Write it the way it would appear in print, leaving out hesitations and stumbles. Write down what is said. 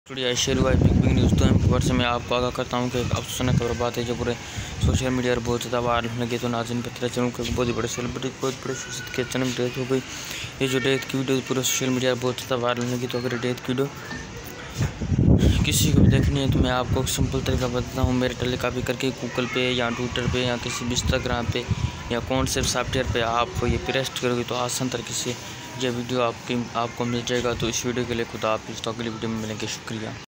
Studio share हुआ big news. तो खबर से मैं आपको आगाह करता हूँ कि एक अफसोसनाक खबर बात है जो पूरे सोशल मीडिया पर बहुत ज़्यादा वायरल होने की। तो नाज़रीन पता चलूँ कि बहुत ही बड़े सेलिब्रिटी बहुत बड़े शख्सियत की अचानक डेथ हो गई। ये जो डेथ की वीडियो पूरे सोशल मीडिया पर बहुत ज़्यादा वायरल होने की। तो अगर डेथ की वीडियो किसी को भी देखनी है तो मैं आपको सिंपल तरीका बताता हूँ। मेरे टेली कॉपी करके गूगल पे या ट्विटर पे या किसी भी इंस्टाग्राम पे या कौन से सॉफ्टवेयर पे आप ये पेस्ट करोगे तो आसान तरीके से यह वीडियो आपको मिल जाएगा। तो इस वीडियो के लिए खुदा हाफिज़। तो अगली वीडियो में मिलेंगे। शुक्रिया।